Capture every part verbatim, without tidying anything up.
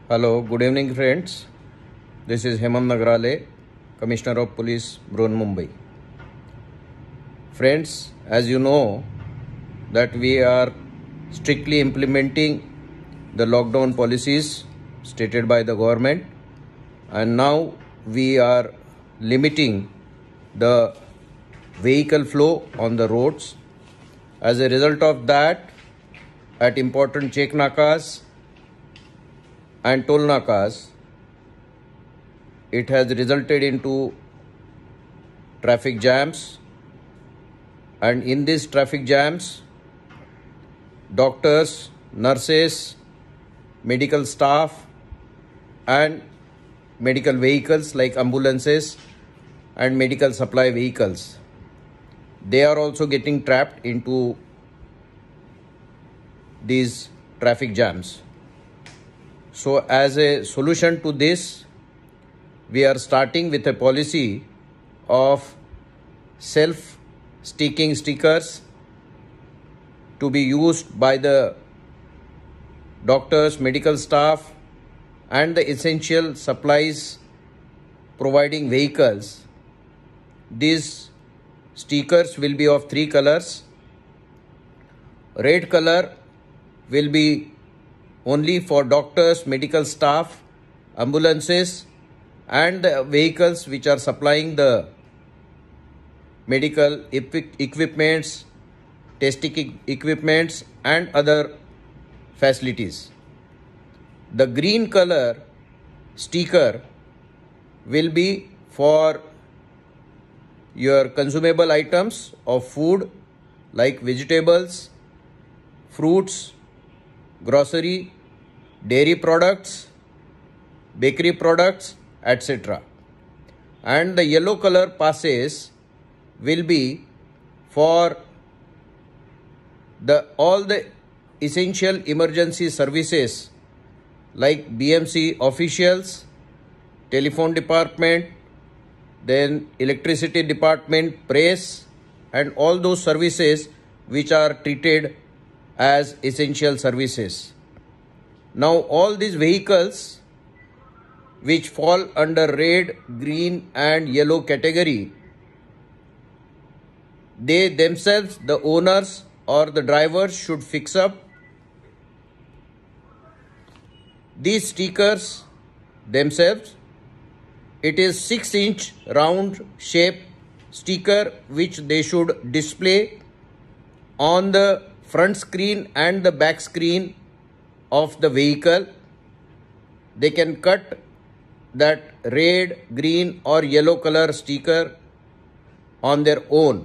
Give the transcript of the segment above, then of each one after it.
Hello, good evening friends. This is Hemant Nagrale, Commissioner of Police, Broun, Mumbai. Friends, as you know that we are strictly implementing the lockdown policies stated by the government, and now we are limiting the vehicle flow on the roads. As a result of that, at important check nakas and toll nakas, it has resulted into traffic jams, and in these traffic jams, doctors, nurses, medical staff and medical vehicles like ambulances and medical supply vehicles, they are also getting trapped into these traffic jams. So as a solution to this, we are starting with a policy of self-sticking stickers to be used by the doctors, medical staff and the essential supplies providing vehicles. These stickers will be of three colors. Red color will be only for doctors, medical staff, ambulances and the vehicles which are supplying the medical equipments, testing equipments and other facilities. The green color sticker will be for your consumable items of food like vegetables, fruits, grocery, dairy products, bakery products, et cetera. And the yellow color passes will be for the all the essential emergency services like B M C officials, telephone department, then electricity department, press and all those services which are treated as essential services. Now all these vehicles which fall under red, green and yellow category, they themselves, the owners or the drivers, should fix up these stickers themselves. It is six inch round shape sticker which they should display on the front screen and the back screen of the vehicle. They can cut that red, green or yellow color sticker on their own.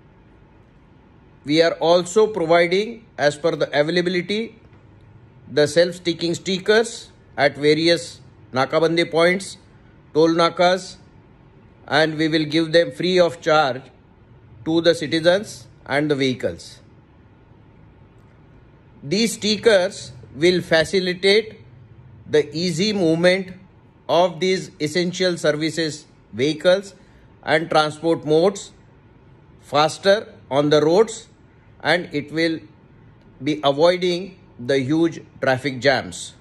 We are also providing, as per the availability, the self-sticking stickers at various nakabandi points, toll nakas, and we will give them free of charge to the citizens and the vehicles. These stickers will facilitate the easy movement of these essential services vehicles and transport modes faster on the roads, and it will be avoiding the huge traffic jams.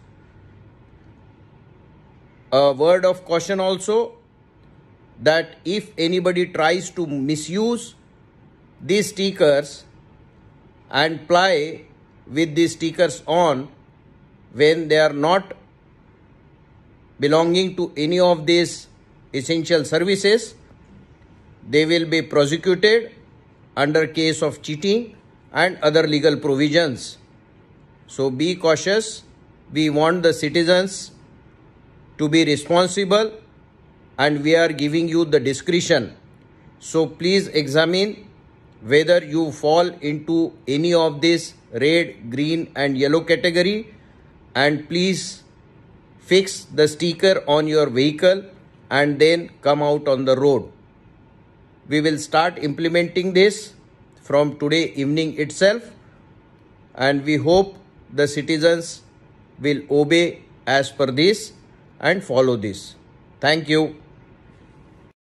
A word of caution also, that if anybody tries to misuse these stickers and ply with these stickers on when they are not belonging to any of these essential services, they will be prosecuted under case of cheating and other legal provisions. So be cautious. We want the citizens to be responsible and we are giving you the discretion. So please examine whether you fall into any of this red, green and yellow category, and please fix the sticker on your vehicle and then come out on the road. We will start implementing this from today evening itself, and we hope the citizens will obey as per this and follow this. Thank you.